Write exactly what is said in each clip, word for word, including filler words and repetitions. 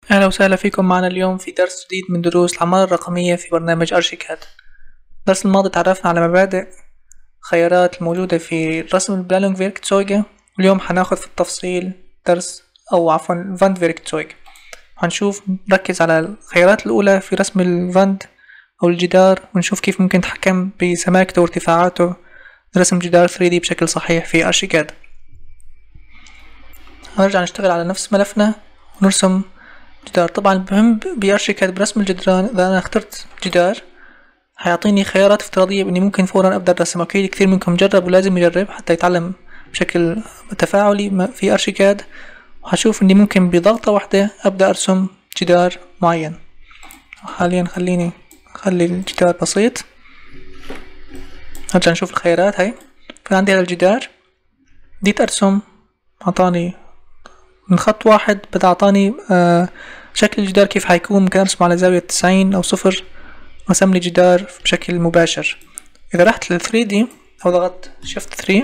أهلا وسهلا فيكم معنا اليوم في درس جديد من دروس العمارة الرقمية في برنامج أرشيكاد. الدرس الماضي تعرفنا على مبادئ خيارات الموجودة في رسم البلانونج فيركتسويجا، واليوم حناخد في التفصيل درس أو عفوا الفاند فيركتسويجا. هنشوف نركز على الخيارات الأولى في رسم الفاند أو الجدار، ونشوف كيف ممكن نتحكم بسماكته وارتفاعاته رسم جدار ثري دي بشكل صحيح في أرشيكاد. هنرجع نشتغل على نفس ملفنا ونرسم جدار. طبعا المهم بأرشيكاد برسم الجدران، إذا أنا اخترت جدار هيعطيني خيارات افتراضية بإني ممكن فورا أبدأ الرسم. أكيد كثير منكم جرب ولازم يجرب حتى يتعلم بشكل تفاعلي في أرشيكاد، وهشوف إني ممكن بضغطة واحدة أبدأ أرسم جدار معين. حاليا خليني أخلي الجدار بسيط. نرجع نشوف الخيارات. هاي كان عندي هذا الجدار، بديت أرسم، أعطاني من خط واحد بدأ أعطاني آه شكل الجدار كيف حيكون. ممكن أرسمه على زاوية تسعين أو صفر، رسم لي جدار بشكل مباشر. إذا رحت لل ثري دي أو ضغطت شيفت ثري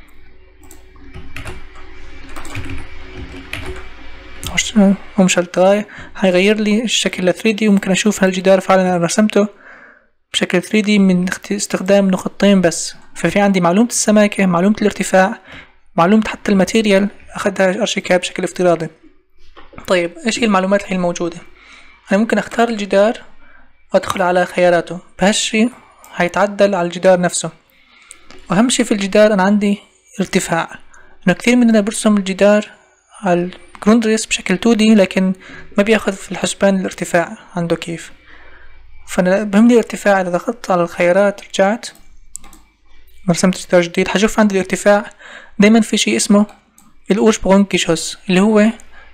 ومشلت غاية هيغير لي الشكل ل ثري دي، وممكن أشوف هالجدار فعلا أنا رسمته بشكل ثري دي من استخدام نقطتين بس. ففي عندي معلومة السماكة، معلومة الارتفاع، معلومة حتى الماتيريال أخدها أرشيكاد بشكل افتراضي. طيب إيش هي المعلومات اللي الموجودة؟ أنا ممكن أختار الجدار وأدخل على خياراته، بهالشي هيتعدل على الجدار نفسه. وأهم شي في الجدار أنا عندي ارتفاع، إنه كثير مننا برسم الجدار على الجروندريس بشكل تو دي لكن ما بياخذ في الحسبان الارتفاع عنده كيف. فأنا بهمني الارتفاع. إذا ضغطت على الخيارات رجعت رسمت جدار جديد حشوف عندي الارتفاع. دايما في شي اسمه الأورشبرونكيشوس اللي هو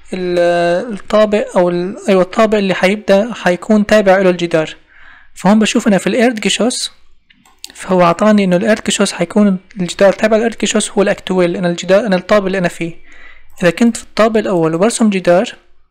الطابق أو أيوة الطابق اللي حيبدأ حيكون تابع له الجدار. فهون بشوف أنا في الإردجيشوس، فهو عطاني إنه الإردجيشوس حيكون الجدار تابع الإردجيشوس هو الأكتويل. أنا الجدار أنا الطابق اللي أنا فيه. إذا كنت في الطابق الأول وبرسم جدار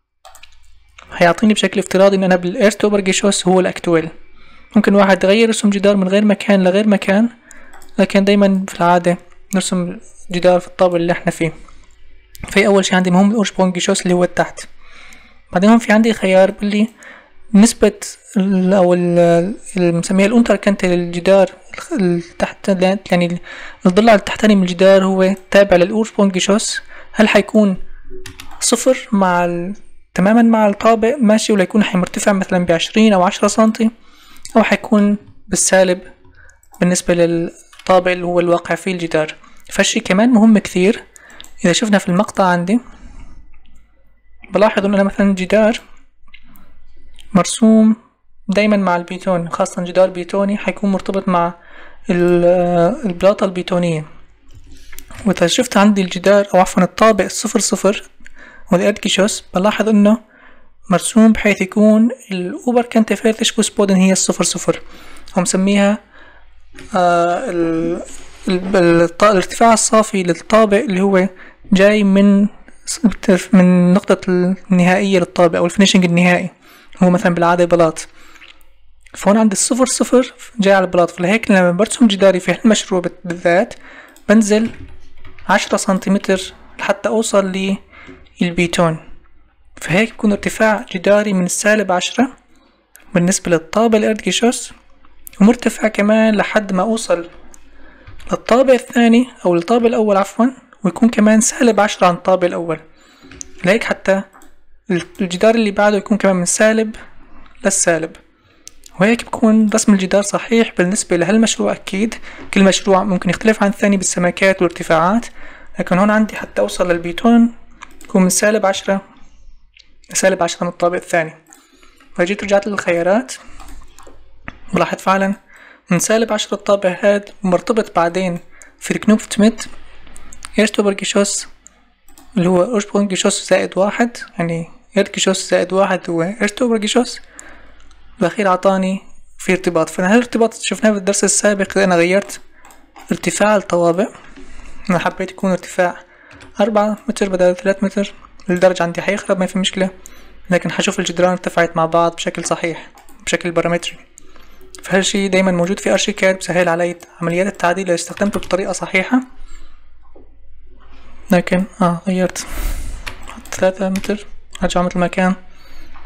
هيعطيني بشكل افتراضي إن أنا بالإرستوبرجيشوس هو الأكتويل. ممكن واحد يغير رسم جدار من غير مكان لغير مكان، لكن دايما في العادة نرسم جدار في الطابق اللي احنا فيه. في أول شي عندي مهم الأورشبرونكيشوس اللي هو التحت. بعدين هون في عندي خيار باللي نسبة أو المسميها الأونتر كانت للجدار التحت، يعني الضلع التحتاني من الجدار هو تابع للأورشبرونكيشوس. هل حيكون صفر مع ال... تماما مع الطابق ماشي، ولا يكون حيمرتفع مثلا بعشرين أو عشرة سنتي، أو حيكون بالسالب بالنسبة للطابق اللي هو الواقع فيه الجدار. فالشي كمان مهم كثير. إذا شفنا في المقطع عندي بلاحظ إن أنا مثلا جدار مرسوم دايما مع البيتون، خاصة جدار بيتوني حيكون مرتبط مع البلاطة البيتونية. وإذا شفت عندي الجدار أو عفوا الطابق صفر صفر والإردجيشوس بلاحظ إنه مرسوم بحيث يكون الأوبر كانتيفيرتش بودن هي الصفر صفر، ومسميها آه ال الارتفاع الصافي للطابق اللي هو جاي من من النقطة النهائية للطابق أو الفينيشنج النهائي، هو مثلا بالعادة بلاط. فهون عندي الصفر صفر جاي على البلاط. فلهيك لما برسم جداري في هالمشروع بالذات بنزل عشرة سنتيمتر لحتى أوصل للبيتون. فهيك بكون ارتفاع جداري من السالب عشرة بالنسبة للطابق الإردجيشوس، ومرتفع كمان لحد ما أوصل للطابق الثاني أو الطابق الأول عفوا، ويكون كمان سالب عشرة عن الطابق الأول. لهيك حتى الجدار اللي بعده يكون كمان من سالب للسالب. وهيك بكون رسم الجدار صحيح بالنسبة لهالمشروع. أكيد كل مشروع ممكن يختلف عن الثاني بالسماكات والارتفاعات، لكن هون عندي حتى أوصل للبيتون يكون من سالب عشرة لسالب عشرة من الطابق الثاني. فجيت رجعت للخيارات بلاحظ فعلا من سالب عشرة الطابق هاد مرتبط بعدين في الكنوبفتمت إرستوبرجيشوس اللي هو أورشبرونكيشوس زائد واحد، يعني إردجيشوس زائد واحد هو إرستوبرجيشوس. بالأخير عطاني في ارتباط. فأنا هالارتباط شفناه في الدرس السابق إذا أنا غيرت ارتفاع الطوابق. أنا حبيت يكون ارتفاع أربعة متر بدل ثلاثة متر، الدرج عندي حيخرب ما في مشكلة، لكن حشوف الجدران ارتفعت مع بعض بشكل صحيح بشكل بارامتري. فهالشي دايما موجود في أرشيكاد، بسهل علي عمليات التعديل لو استخدمته بطريقة صحيحة. لكن اه غيرت ثلاثة متر رجع مثل ما كان.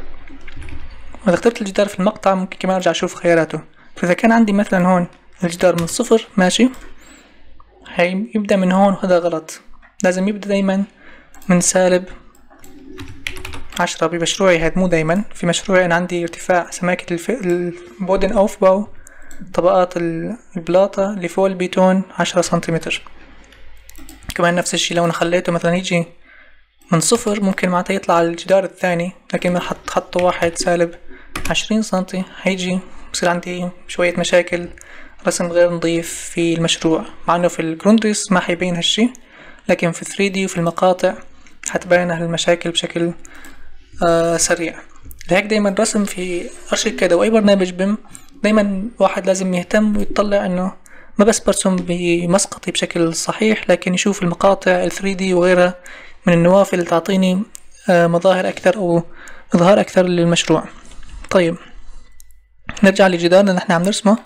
وإذا اخترت الجدار في المقطع ممكن كمان أرجع أشوف خياراته. فإذا كان عندي مثلا هون الجدار من صفر ماشي، هيبدأ من هون، وهذا غلط. لازم يبدأ دايما من سالب عشرة. بمشروعي هاد مو دايما، في مشروعي أنا عندي ارتفاع سماكة الف... البودن أوفباو طبقات البلاطة اللي فوق البيتون عشرة سنتيمتر. كمان نفس الشي لو أنا خليته مثلا يجي من صفر ممكن معناتها يطلع على الجدار الثاني، لكن ما حط حطه واحد سالب عشرين سنتي هيجي بصير عندي شوية مشاكل رسم غير نظيف في المشروع. مع انه في الجروندريس ما حيبين هالشي، لكن في ثري دي وفي المقاطع حتبين هالمشاكل بشكل آه سريع. لهيك دايما الرسم في أرشيكاد أو أي برنامج بيم دايما واحد لازم يهتم ويطلع انه ما بس برسم بمسقطي بشكل صحيح، لكن يشوف المقاطع ال ثري دي وغيرها من النوافذ اللي تعطيني آه مظاهر أكثر أو إظهار أكثر للمشروع. طيب نرجع لجدارنا اللي احنا عم نرسمه.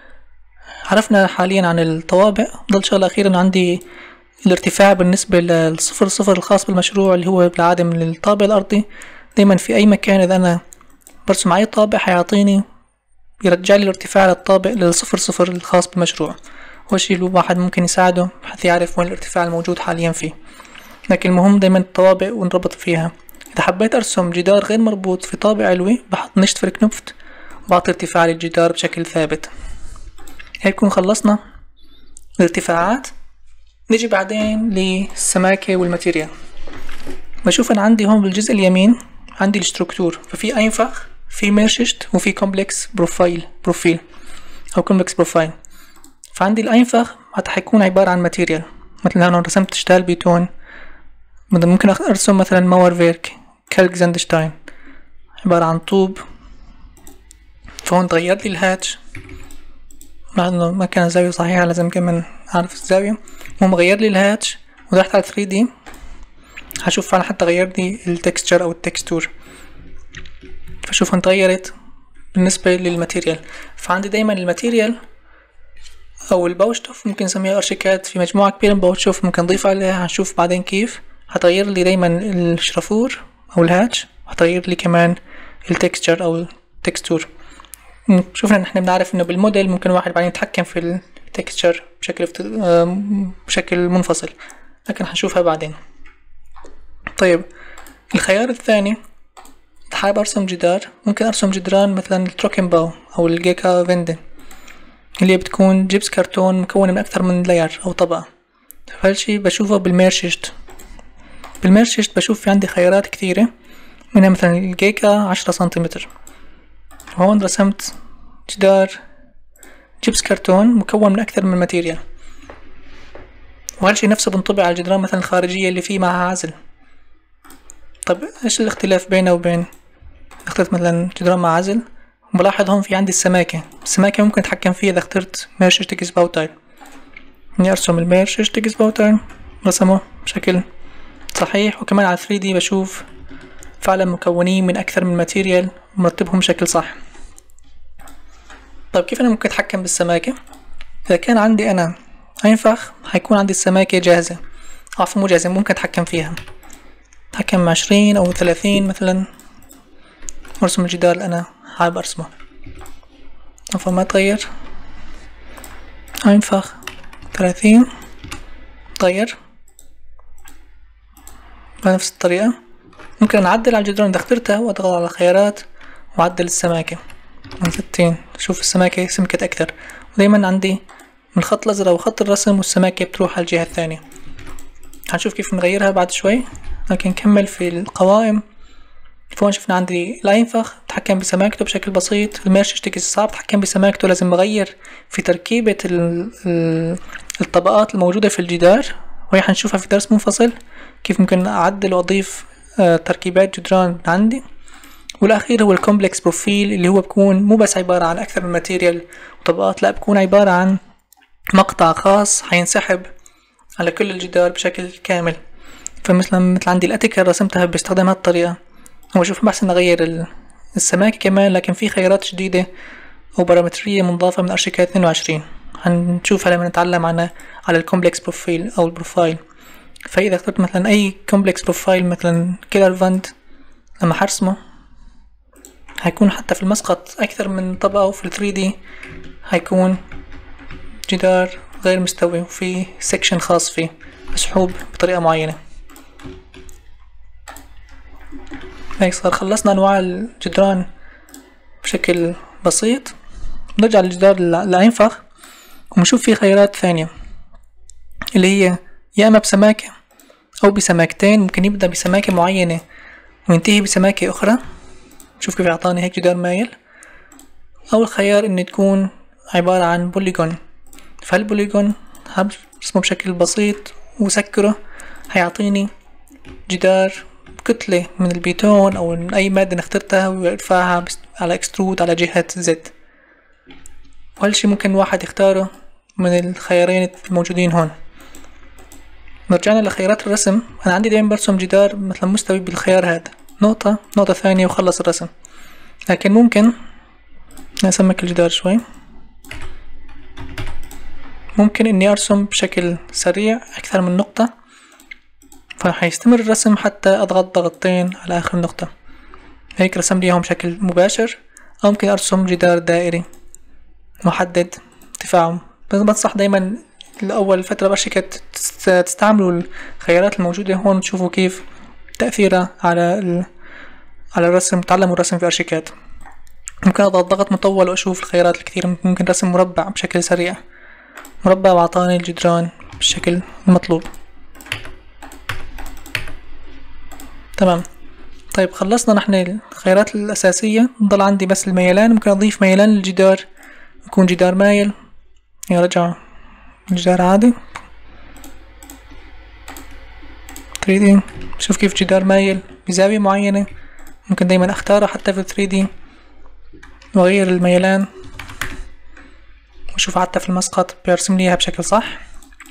عرفنا حاليا عن الطوابع. ضل شغلة أخيرا عندي الارتفاع بالنسبة للصفر صفر الخاص بالمشروع اللي هو بالعادة من الطابع الأرضي. دايما في أي مكان إذا أنا برسم أي طابع حيعطيني يرجع لي الارتفاع للطابع للصفر صفر الخاص بالمشروع. هو الشي اللي الواحد ممكن يساعده حتى يعرف وين الارتفاع الموجود حاليا فيه. لكن المهم دايما الطوابع ونربط فيها. إذا حبيت أرسم جدار غير مربوط في طابع علوي بحط نشت فركنفت وبعطي ارتفاع للجدار بشكل ثابت. هيك نكون خلصنا الارتفاعات. نجي بعدين للسماكة والماتيريال. بشوف أنا عندي هون بالجزء اليمين عندي الستركتور، ففي أينفخ، في ميرششت، وفي كومبلكس بروفايل بروفيل أو كومبلكس بروفايل. فعندي الأينفخ حتى حيكون عبارة عن ماتيريال. مثل هنا رسمت شتال بيتون، ممكن أرسم مثلا ماور فيرك كالك زاندشتاين عبارة عن طوب. فهون تغير لي الهاتش مع انه ما كان الزاوية صحيحة، لازم كمان اعرف الزاوية. المهم غير لي الهاتش ورحت على ثري دي هشوف فعلا حتى غير لي التكستشر او التكستور. فشوف هون تغيرت بالنسبة للماتيريال. فعندي دايما الماتيريال او الباوشتوف ممكن نسميها ارشيكاد، في مجموعة كبيرة من باوشتوف ممكن نضيف عليها. هنشوف بعدين كيف هتغير لي دايما الشرافور او الهاتش، هتغير لي كمان التكستشر او التكستور. شوفنا نحن بنعرف انه بالموديل ممكن واحد بعدين يتحكم في التكستشر بشكل بشكل منفصل، لكن هنشوفها بعدين. طيب الخيار الثاني حابب ارسم جدار. ممكن ارسم جدران مثلا التروكنباو او الجيكا فيندن اللي بتكون جبس كرتون مكونة من اكثر من لاير او طبقة. فهالشي بشوفه بالميرششت. بالميرششت بشوف في عندي خيارات كثيرة، منها مثلا الجيكا عشرة سنتيمتر. هون رسمت جدار جبس كرتون مكون من أكثر من ماتيريال، وهالشي نفسه بنطبع على الجدران مثلا الخارجية اللي فيه معها عزل. طب إيش الاختلاف بينه وبين اخترت مثلا جدران مع عزل؟ بلاحظ هون في عندي السماكة. السماكة ممكن أتحكم فيها إذا اخترت ميرشش تكس باوتايل. إني أرسم الميرشش تكس باوتايل رسمه بشكل صحيح، وكمان على ثري دي بشوف فعلا مكونين من أكثر من ماتيريال ومرتبهم بشكل صح. طيب كيف أنا ممكن أتحكم بالسماكة؟ إذا كان عندي أنا أينفخ حيكون عندي السماكة جاهزة، عفوا مو جاهزة، ممكن أتحكم فيها. أتحكم عشرين أو ثلاثين مثلا، وأرسم الجدار اللي أنا حابب أرسمه. عفوا ما تغير، أينفخ ثلاثين تغير بنفس الطريقة. ممكن أعدل على الجدران إذا اخترتها وأضغط على الخيارات وأعدل السماكة من ستين. شوف السماكة سمكت أكثر، ودايما عندي من الخط الأزرق وخط الرسم والسماكة بتروح على الجهة الثانية. هنشوف كيف نغيرها بعد شوي، لكن نكمل في القوائم. فهون شفنا عندي الأينفخ بتحكم بسماكته بشكل بسيط. الميرشش تكس صعب بتحكم بسماكته، لازم بغير في تركيبة الطبقات الموجودة في الجدار، وهي حنشوفها في درس منفصل كيف ممكن أعدل وأضيف تركيبات جدران عندي. والأخير هو الكومبلكس بروفيل اللي هو بكون مو بس عبارة عن أكثر من ماتيريال وطبقات، لا بكون عبارة عن مقطع خاص حينسحب على كل الجدار بشكل كامل. فمثلا مثل عندي الأتيكا رسمتها باستخدام هالطريقة. هو شوف بحسن أغير السماكة كمان، لكن في خيارات جديدة أو بارامترية منضافة من أرشيكاد اثنين وعشرين هنشوفها لما نتعلم عنها على الكومبلكس بروفيل أو البروفايل. فإذا اخترت مثلا أي كومبلكس بروفايل مثلا كيلر فاند، لما حرسمه هيكون حتى في المسقط أكثر من طبقة، وفي الثري دي هيكون جدار غير مستوي وفي سيكشن خاص فيه مسحوب بطريقة معينة. هيك صار خلصنا أنواع الجدران بشكل بسيط. نرجع للجدار الأنفخ ونشوف فيه خيارات ثانية اللي هي يا إما بسماكة أو بسماكتين. ممكن يبدأ بسماكة معينة وينتهي بسماكة أخرى. شوف كيف أعطاني هيك جدار مايل. أول خيار إن تكون عبارة عن بوليجون، فالبوليجون هرسمه بشكل بسيط وسكره، هيعطيني جدار كتلة من البيتون أو من أي مادة نخترتها ويرفعها على اكسترود على جهة زد. وهالشي ممكن واحد يختاره من الخيارين الموجودين هون. رجعنا لخيارات الرسم. أنا عندي دايما برسم جدار مثلا مستوي بالخيار هذا، نقطة نقطة ثانية وخلص الرسم. لكن ممكن أسمك الجدار شوي، ممكن إني أرسم بشكل سريع أكثر من نقطة، فحيستمر الرسم حتى أضغط ضغطتين على آخر النقطة. هيك رسم ليهم بشكل مباشر. أو ممكن أرسم جدار دائري محدد ارتفاعه. بس بنصح دايما الأول فترة بأرشيكاد تستعملوا الخيارات الموجودة هون، تشوفوا كيف تأثيرها على ال... على الرسم، تعلموا الرسم في أرشيكاد. ممكن أضغط ضغط مطول وأشوف الخيارات الكثيرة. ممكن رسم مربع بشكل سريع، مربع وأعطاني الجدران بالشكل المطلوب. تمام. طيب خلصنا نحن الخيارات الأساسية، نضل عندي بس الميلان. ممكن أضيف ميلان للجدار، يكون جدار مايل. يرجع الجدار عادي ثري دي. شوف كيف جدار مايل بزاوية معينة، ممكن دايما اختاره حتى في ثري دي واغير الميلان وشوف حتى في المسقط بيرسم لي اياها بشكل صح.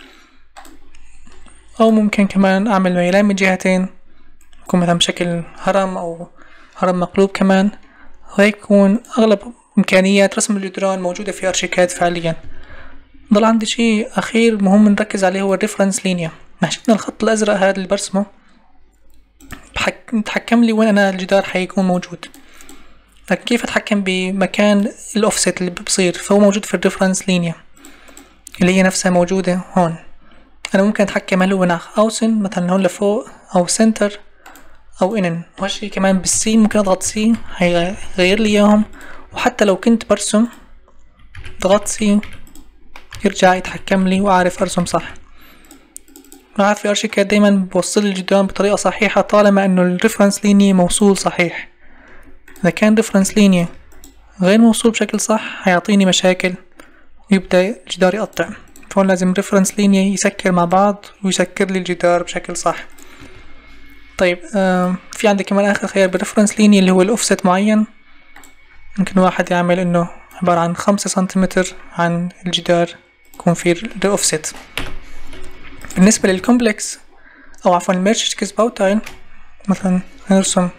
او ممكن كمان اعمل ميلان من جهتين، يكون مثلا بشكل هرم او هرم مقلوب كمان. وهيك يكون اغلب امكانيات رسم الجدران موجودة في ارشيكاد فعليا. ضل عندي شيء اخير مهم نركز عليه، هو الريفرنس لينيا. شفنا الخط الازرق هذا اللي برسمه بحك... بتحكم لي وين انا الجدار حيكون موجود. لكن كيف اتحكم بمكان الاوفست اللي بصير؟ فهو موجود في الريفرنس لينيا اللي هي نفسها موجودة هون. انا ممكن اتحكم هل هو ناخ اوسن مثلا هون لفوق او سنتر او انن. وهالشي كمان بالسي ممكن اضغط سي هيغير لي اياهم. وحتى لو كنت برسم ضغط سي يرجع يتحكم لي واعرف ارسم صح. بعرف في ارشيكاد دايما بوصل الجدران بطريقة صحيحة طالما انه الريفرنس لينيا موصول صحيح. اذا كان ريفرنس لينيا غير موصول بشكل صح هيعطيني مشاكل ويبدأ الجدار يقطع. فهون لازم ريفرنس لينيا يسكر مع بعض ويسكر لي الجدار بشكل صح. طيب آه في عندي كمان اخر خيار بالريفرنس لينيا اللي هو الاوفست معين. ممكن واحد يعمل انه عبارة عن خمسة سنتيمتر عن الجدار يكون فيه الاوفست. بالنسبة للكومبلكس او عفوا الميرشتكس باوتاين، مثلا نرسم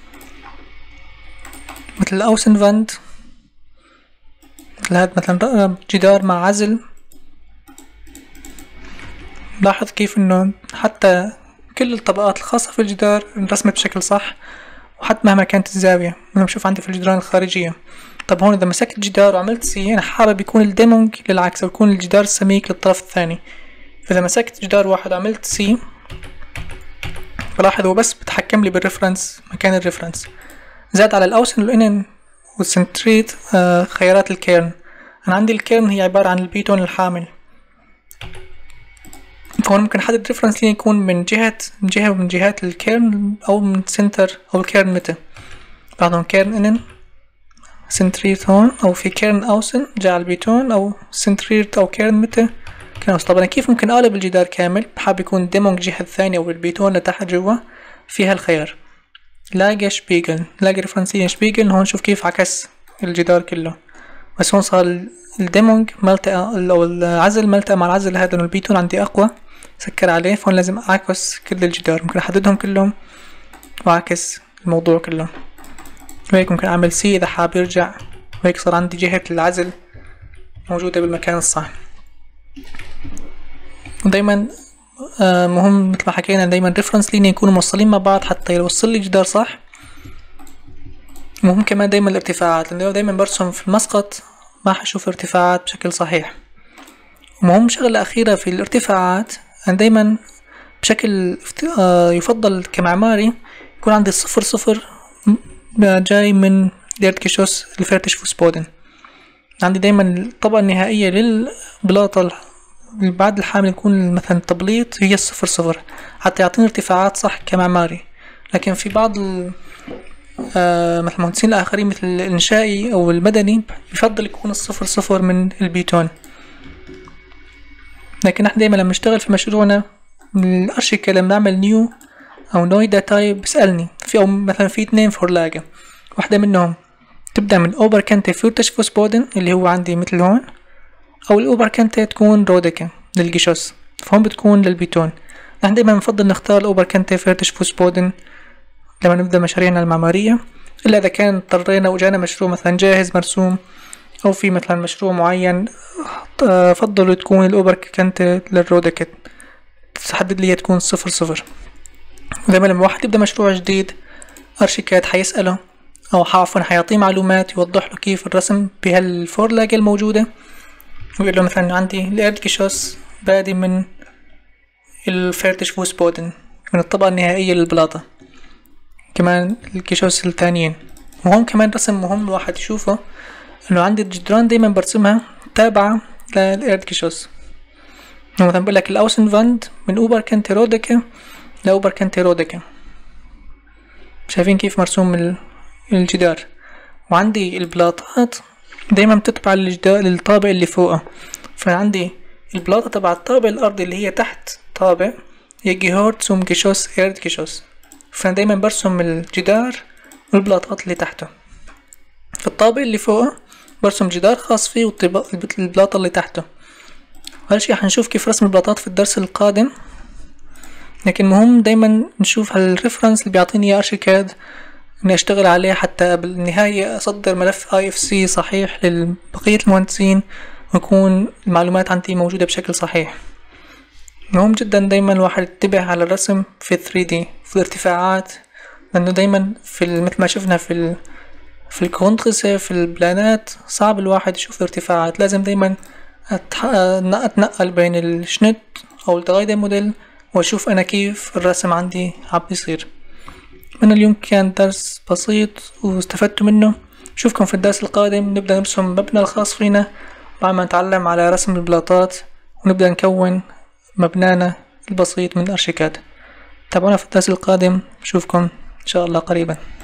مثل الاوسن فاند، مثل هاد مثلا جدار مع عزل. لاحظ كيف انه حتى كل الطبقات الخاصة في الجدار انرسمت بشكل صح، وحتى مهما كانت الزاوية. انا بشوف عندي في الجدران الخارجية. طب هون اذا مسكت جدار وعملت سي، انا حابب يكون الديمونج للعكس او يكون الجدار السميك للطرف الثاني. فاذا مسكت جدار واحد وعملت سي، بلاحظ هو بس بتحكم لي بالريفرنس مكان الريفرنس. زاد على الاوسن والانن والسنتريت آه خيارات الكيرن. انا عندي الكيرن هي عبارة عن البيتون الحامل. فهون ممكن احدد ريفرنس لين يكون من جهة من جهة من جهات الكيرن او من سنتر او الكيرن متى. بعضهم كيرن انن سنتريت هون، او في كيرن اوسن جاء على البيتون، او سنتريت او كيرن متى كان. طب انا كيف ممكن اقلب الجدار كامل؟ بحب يكون ديمونج جهة الثانية او البيتون لتحت جوا. فيها الخيار لاقي شبيجل، لاقي ريفرنسية شبيجل. هون شوف كيف عكس الجدار كله. بس هون صار الديمونج ملتقى او العزل ملتقى مع العزل هذا، انه البيتون عندي اقوى سكر عليه. فهون لازم اعكس كل الجدار، ممكن احددهم كلهم واعكس الموضوع كله. وهيك ممكن اعمل سي اذا حاب يرجع، وهيك صار عندي جهة العزل موجودة بالمكان الصح. ودايما آه مهم مثل ما حكينا دايما ريفرنس لين يكونوا موصلين مع بعض حتى يوصل لي جدار صح. مهم كمان دايما الارتفاعات، لأنه دايما برسم في المسقط ما حشوف ارتفاعات بشكل صحيح. ومهم شغلة أخيرة في الارتفاعات، أنا دايما بشكل يفضل كمعماري يكون عندي الصفر صفر جاي من الإردكيشوس الفيرتشفوسبودن. عندي دايما الطبقة النهائية للبلاطة بعد الحامل يكون مثلا التبليط هي الصفر صفر حتى يعطيني ارتفاعات صح كمعماري. لكن في بعض آه مثل المهندسين الآخرين مثل الإنشائي أو المدني يفضل يكون الصفر صفر من البيتون. لكن احنا دايما لما نشتغل في مشروعنا الأرشيكا لما نعمل نيو أو نويدا تايب بسألني في أو مثلا في اتنين فورلاجة، واحدة منهم تبدأ من أوبر كانتي فيرتشفوسبودن اللي هو عندي مثل هون، أو الأوبر كانتي تكون رودكا للجيشوس، فهون بتكون للبيتون. نحن دايما بنفضل نختار الأوبر كانتي فيرتشفوسبودن لما نبدأ مشاريعنا المعمارية، إلا إذا كان اضطرينا وجانا مشروع مثلا جاهز مرسوم أو في مثلا مشروع معين فضلوا تكون الأوبر كانتي للرودكا تحدد لي تكون صفر صفر. ودايما لما واحد يبدأ مشروع جديد أرشيكاد حيسأله أو عفوا حيعطيه معلومات يوضح له كيف الرسم بهالفورلاجة الموجودة، ويقول له مثلا عندي الإردكيشوس بادي من الفيرتشفوسبودن من الطبقة النهائية للبلاطة، كمان الكيشوس الثانيين. وهون كمان رسم مهم الواحد يشوفه انه عندي الجدران دايما برسمها تابعة للإردكيشوس. مثلا بقول لك الأوسن فاند من أوبر كانتي رودكا لأوبر كانتي رودكا، شايفين كيف مرسوم الجدار. وعندي البلاطات دايما بتتبع الجدار للطابق اللي فوقه، فعندي البلاطة تبع الطابق الأرضي اللي هي تحت طابق يجي هورت سوم كيشوس إردكيشوس، فأنا دايما برسم الجدار والبلاطات اللي تحته. في الطابق اللي فوقه برسم جدار خاص فيه والبلاطة اللي تحته. هالشي حنشوف كيف رسم البلاطات في الدرس القادم، لكن مهم دايما نشوف هالريفرنس اللي بيعطيني اياه ارشيكاد اني اشتغل عليه حتى بالنهاية اصدر ملف اي اف سي صحيح لبقية المهندسين ويكون المعلومات عندي موجودة بشكل صحيح. مهم جدا دايما الواحد ينتبه على الرسم في ثري دي في الارتفاعات، لانه دايما في مثل ما شفنا في ال في الكونترسة في البلانات صعب الواحد يشوف الارتفاعات، لازم دايما اتنقل بين الشنت او الدرايدة موديل واشوف انا كيف الرسم عندي عم بيصير. من اليوم كان درس بسيط واستفدتوا منه، نشوفكم في الدرس القادم نبدأ نرسم مبنى الخاص فينا بعد ما نتعلم على رسم البلاطات ونبدأ نكون مبنانا البسيط من الأرشيكاد. تابعونا في الدرس القادم، نشوفكم إن شاء الله قريبا.